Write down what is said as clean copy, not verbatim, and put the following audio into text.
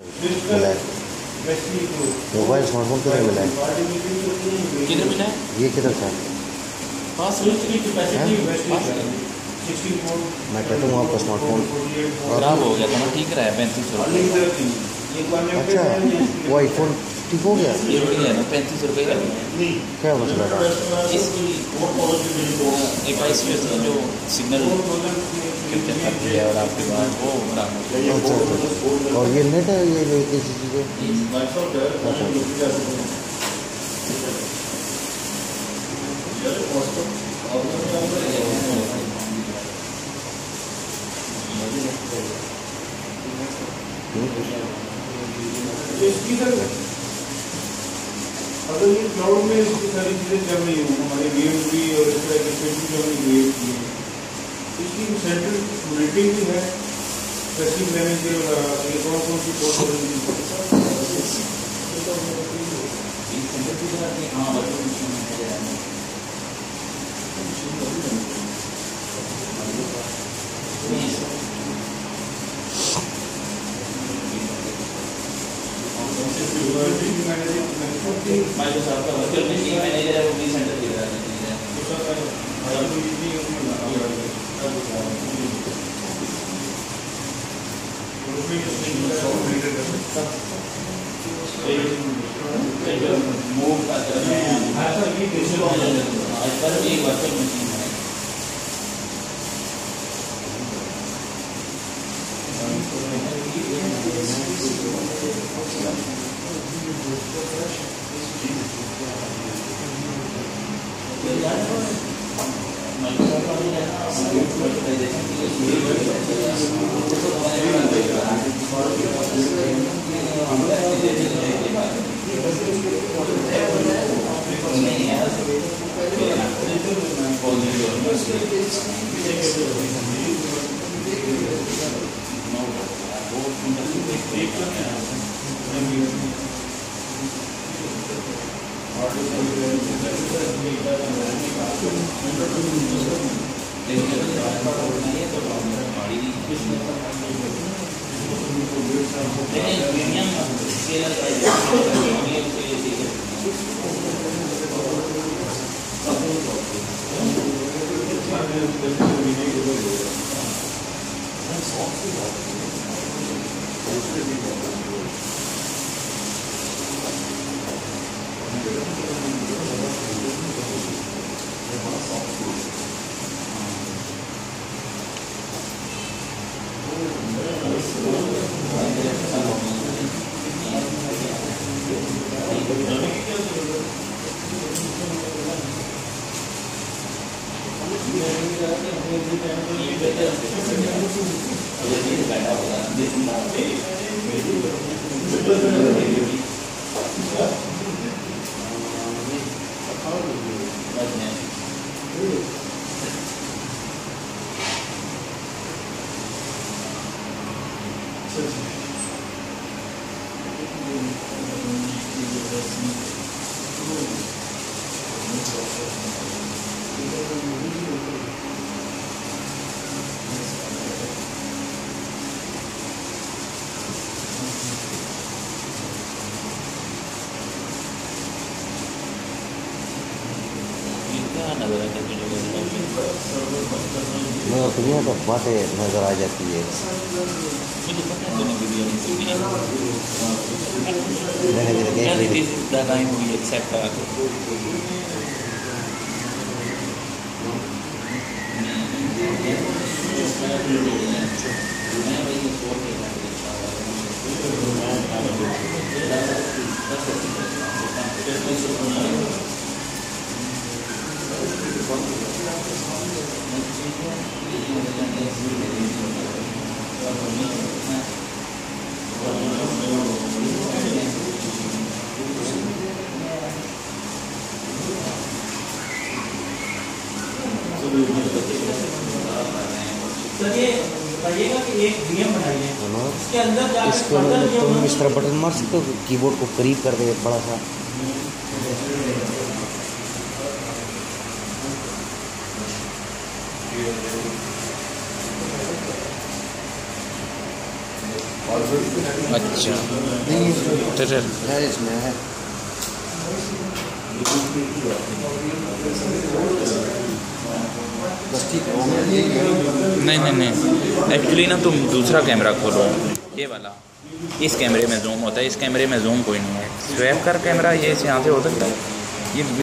मिला है mobile smartphone किधर मिला है? किधर मिला है? ये किधर था? पास मैं कहता हूँ आपका स्मार्टफोन खराब हो गया था ना, ठीक रहा है 3500 रुपये। अच्छा, वो आईफोन ठीक हो गया? ये बढ़िया है ना, 3500 रुपये का। क्या मसला था? इसकी एक ऐसी वजह जो सिग्नल कैप्चर करती है और आपके पास वो खराब हो गया। अच्छा अच्छा, और ये नेट है, ये कैसी चीज़ है? अगर ये क्लाउड में इसकी सारी चीज़ें चल रही हूँ, हमारे गेम्स भी और इस तरह की चल रही गेम्स भी, इसकी सेंट्रल मीटिंग भी है, टेस्टिंग मैनेजर ये कौन कौन सी कोर्स मैनेजर है वो भी सेंटर दिख रहा है। मूव का आज पर एक वर्चुअल मशीन है। दुनिया तो बातें नज़र आ जाती है। मैंने भी इसको तुम इस तरह बटन मार सकते हो, कीबोर्ड को करीब कर दे बड़ा सा। अच्छा नहीं इसमें तो फिर है, इसमें है। बस ठीक है, वो मैं नहीं एक्चुअली ना तुम दूसरा कैमरा खोलो, ये वाला। इस कैमरे में जूम होता है, इस कैमरे में जूम कोई नहीं है। स्वैप कर कैमरा ये यहाँ से हो सकता है ये